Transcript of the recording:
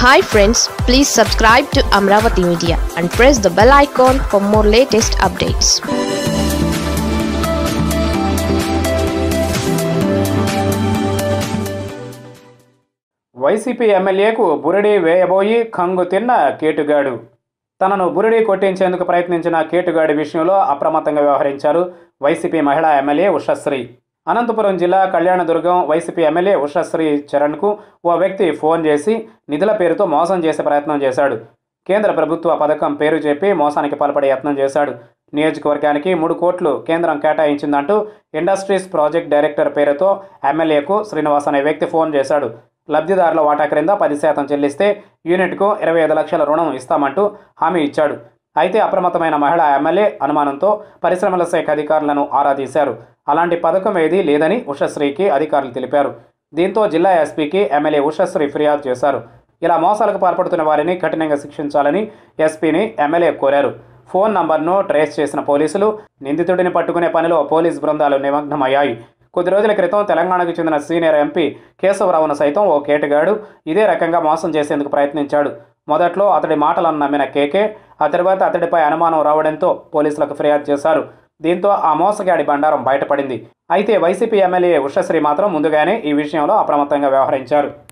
Hi friends, please subscribe to Amaravathi Media and press the bell icon for more latest updates. YCP MLA కు బురిడి వేయబోయి కంగు తిన్న కేటుగాడు. తనను బురిడి కొట్టించేందుకు ప్రయత్నించిన కేటుగాడి విషయంలో అప్రమత్తంగా వ్యవహరించారు YCP మహిళా ఎమ్మెల్యే ఉషశ్రీ. అనంతపురం జిల్లా కళ్యాణదుర్గం YCP ఎమ్మెల్యే ఉషశ్రీ చరణ్కు ఓ వ్యక్తి ఫోన్ చేసి నిధుల పేరుతో మోసం చేసే ప్రయత్నం చేశాడు. కేంద్ర ప్రభుత్వ పథకం పేరు చెప్పి మోసానికి పాల్పడే యత్నం చేశాడు. నియోజకవర్గానికి 3 కోట్లు కేంద్రం కేటాయించిందంటూ ఇండస్ట్రీస్ ప్రాజెక్ట్ డైరెక్టర్ పేరుతో ఎమ్మెల్యేకు శ్రీనివాస్ అనే వ్యక్తి ఫోన్ చేశాడు. లబ్ధిదారుల వాటా క్రింద 10% చెల్లిస్తే యూనిట్కు 25 లక్షల రుణం ఇస్తామంటూ హామీ ఇచ్చాడు. అయితే అప్రమత్తమైన మహిళా ఎమ్మెల్యే అనుమానంతో పరిశ్రమల శాఖ అధికారులను ఆరా తీశారు. అలాంటి పథకం ఏదీ లేదని ఉషశ్రీకి అధికారులు తెలిపారు. దీంతో జిల్లా ఎస్పీకి ఎమ్మెల్యే ఉషశ్రీ ఫిర్యాదు చేశారు. ఇలా మోసాలకు పాల్పడుతున్న వారిని కఠినంగా శిక్షించాలని ఎస్పీని ఎమ్మెల్యే కోరారు. ఫోన్ నంబర్ను ట్రేస్ చేసిన పోలీసులు నిందితుడిని పట్టుకునే పనిలో పోలీస్ బృందాలు నిమగ్నమయ్యాయి. కొద్ది రోజుల క్రితం తెలంగాణకు చెందిన సీనియర్ ఎంపీ కేశవరావును సైతం ఓ కేటగాడు ఇదే రకంగా మోసం చేసేందుకు ప్రయత్నించాడు. మొదట్లో అతడి మాటలను నమ్మిన కేకే ఆ తర్వాత అతడిపై అనుమానం రావడంతో పోలీసులకు ఫిర్యాదు చేశారు. దీంతో ఆ మోసగాడి బండారం బయటపడింది. అయితే YCP ఎమ్మెల్యే ఉషశ్రీ మాత్రం ముందుగానే ఈ విషయంలో అప్రమత్తంగా వ్యవహరించారు.